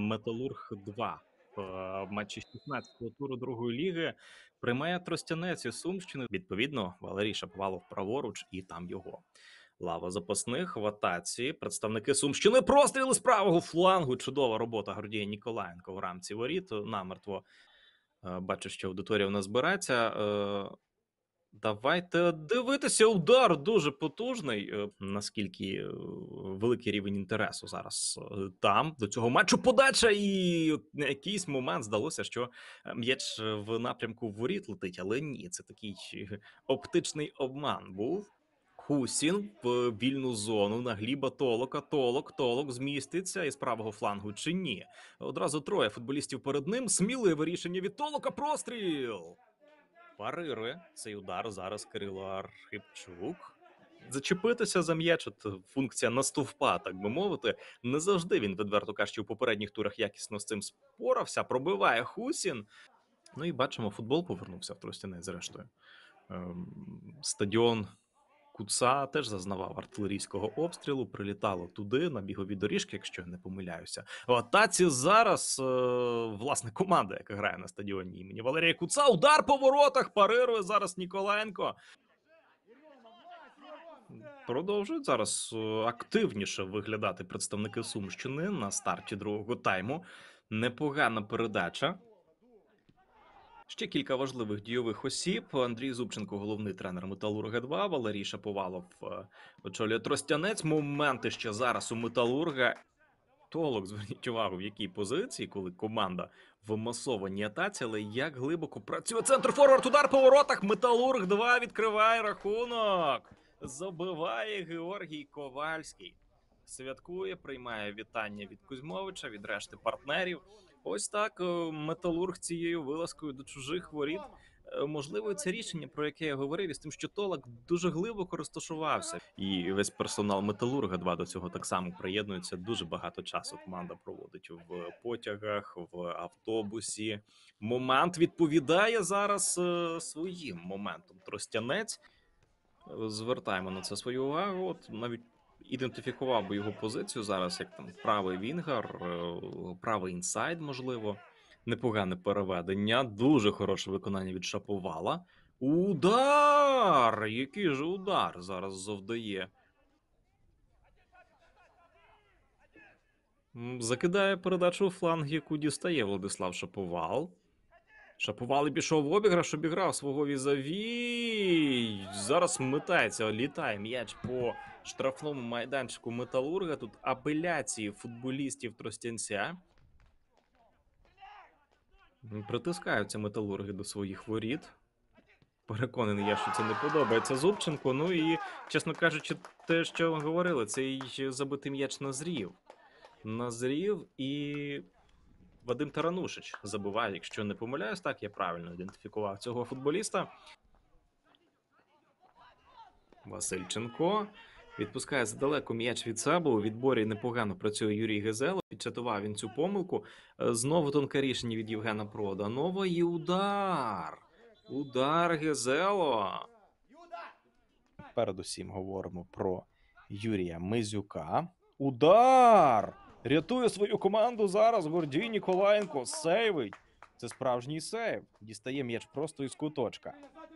Металург-2 в матчі 16-го туру другої ліги приймає Тростянець із Сумщини. Відповідно, Валерій Шаповалов праворуч і там його лава запасних в атаці. Представники Сумщини. Простріли з правого флангу. Чудова робота Гордія Ніколаєнко в рамці воріт. Намертво бачу, що аудиторія в нас збирається. Давайте дивитися. Удар дуже потужний. Наскільки великий рівень інтересу зараз там до цього матчу. Подача, і на якийсь момент здалося, що м'яч в напрямку воріт летить, але ні, це такий оптичний обман був. Хусін в вільну зону на Гліба Толока. Толок зміститься із правого флангу чи ні? Одразу троє футболістів перед ним. Сміливе рішення від Толока. Простріл! Парирує цей удар зараз Кирило Архипчук. Зачепитися за м'яч, функція настовпа, так би мовити. Не завжди він, відверто кажучи, у попередніх турах якісно з цим спорався. Пробиває Хусін. Ну і бачимо, футбол повернувся в Тростянець, зрештою. Стадіон Куца теж зазнавав артилерійського обстрілу, прилітало туди, на бігові доріжки, якщо я не помиляюся. В атаці зараз, власне, команда, яка грає на стадіоні імені Валерія Куца. Удар по воротах, парирує зараз Ніколаєнко. Продовжують зараз активніше виглядати представники Сумщини на старті другого тайму. Непогана передача. Ще кілька важливих дійових осіб. Андрій Зубченко, головний тренер Металурга-2, Валерій Шаповалов очолює Тростянець. Моменти ще зараз у Металурга. Толок, зверніть увагу, в якій позиції, коли команда в масованій атаці, але як глибоко працює центр форвард, удар по воротах. Металург-2 відкриває рахунок. Забиває Георгій Ковальський. Святкує, приймає вітання від Кузьмовича, від решти партнерів. Ось так Металург цією вилазкою до чужих воріт. Можливо, це рішення, про яке я говорив, із тим, що Толок дуже глибоко розташувався. І весь персонал Металурга-2 до цього так само приєднується. Дуже багато часу команда проводить в потягах, в автобусі. Момент відповідає зараз своїм моментом. Тростянець. Звертаємо на це свою увагу. От навіть ідентифікував би його позицію зараз, як там правий вінгер, правий інсайд, можливо. Непогане переведення, дуже хороше виконання від Шаповала. Удар! Який же удар зараз завдає. Закидає передачу у фланг, яку дістає Владислав Шаповал. Шаповал і пішов в обіграш, обіграв свого візаві. Зараз метається, літає м'яч по штрафному майданчику Металурга. Тут апеляції футболістів Тростянця. Притискаються Металурги до своїх воріт. Переконаний я, що це не подобається Зубченку. Ну і, чесно кажучи, те, що говорили, цей забитий м'яч назрів. Назрів і Вадим Таранушич забиває, якщо не помиляюсь, так я правильно ідентифікував цього футболіста. Васильченко відпускає задалеко м'яч від себе. У відборі непогано працює Юрій Гезело. Підчатував він цю помилку. Знову тонке рішення від Євгена Проданова. І удар. Удар Гезело. Передусім говоримо про Юрія Мизюка. Удар! Рятує свою команду зараз Гордій Ніколаєнко. Сейвить. Це справжній сейв. Дістає м'яч просто із куточка.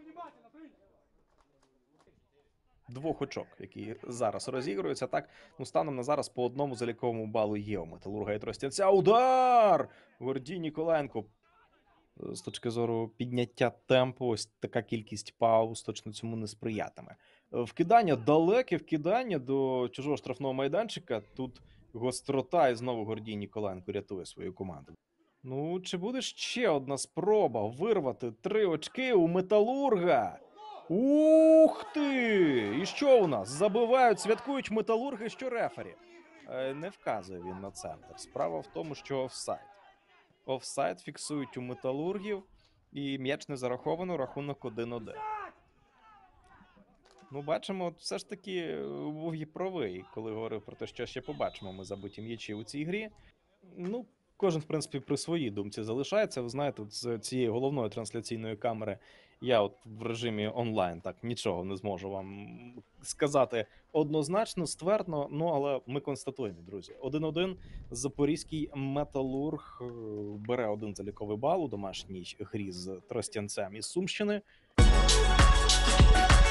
Двох очок, які зараз розігруються. Так, ну, станом на зараз по одному заліковому балу є у Металурга і Тростянця. Удар! Гордій Ніколаєнко. З точки зору підняття темпу, ось така кількість пауз точно цьому не сприятиме. Вкидання, далеке вкидання до чужого штрафного майданчика. Тут гострота, і знову Гордій Ніколаєнко рятує свою команду. Ну, чи буде ще одна спроба вирвати 3 очки у Металурга? Ух ти! І що у нас? Забивають, святкують Металурги, що рефері? Не вказує він на центр. Справа в тому, що офсайд. Офсайд фіксують у Металургів, і м'яч не зараховано, рахунок 1-1. Ну, бачимо, все ж таки був і правий, коли говорив про те, що ще побачимо ми забиті м'ячі у цій грі. Ну, кожен, в принципі, при своїй думці залишається. Ви знаєте, з цієї головної трансляційної камери Я от в режимі онлайн так нічого не зможу вам сказати однозначно, ствердно, ну але ми констатуємо, друзі. 1-1. Запорізький металург бере один заліковий бал у домашній грі з Тростянцем із Сумщини.